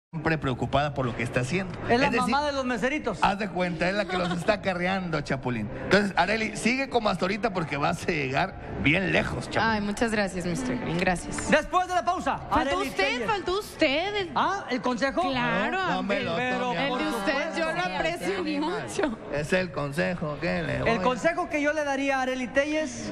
siempre preocupada por lo que está haciendo. Es la mamá de los meseritos. Haz de cuenta, es la que los está acarreando, Chapulín. Entonces, Arely, sigue como hasta ahorita porque vas a llegar bien lejos, Chapulín. Ay, muchas gracias, Mr. Green, gracias. Después de la pausa, Faltó usted. Ah, ¿el consejo? Claro, No me lo pero tome a el de mal. usted yo lo aprecio mucho. Es el consejo que le voy El consejo que yo le daría a Arely Telles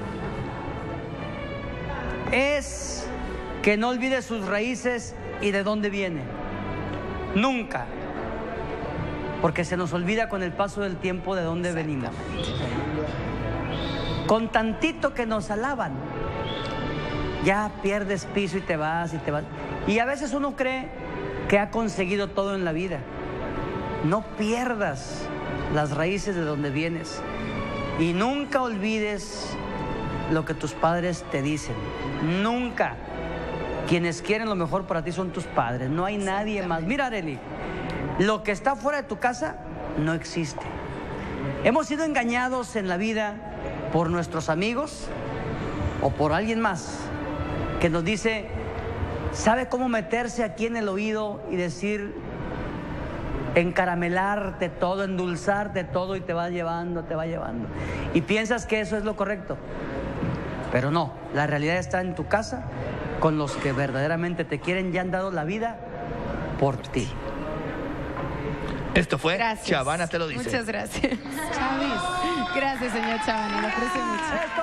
es que no olvide sus raíces y de dónde viene. Nunca. Porque se nos olvida con el paso del tiempo de dónde venimos. Con tantito que nos alaban, ya pierdes piso y te vas y te vas. Y a veces uno cree que ha conseguido todo en la vida. No pierdas las raíces de donde vienes. Y nunca olvides lo que tus padres te dicen. Nunca. Quienes quieren lo mejor para ti son tus padres. No hay nadie más. Mira, Arely, lo que está fuera de tu casa no existe. Hemos sido engañados en la vida por nuestros amigos o por alguien más que nos dice, sabe cómo meterse aquí en el oído y decir, encaramelarte todo, endulzarte todo y te va llevando, te va llevando. Y piensas que eso es lo correcto. Pero no, la realidad está en tu casa, con los que verdaderamente te quieren y han dado la vida por ti. Esto fue Gracias. Chavana te lo dice. Muchas gracias. Chavis. Gracias, señor Chavana, lo aprecio mucho.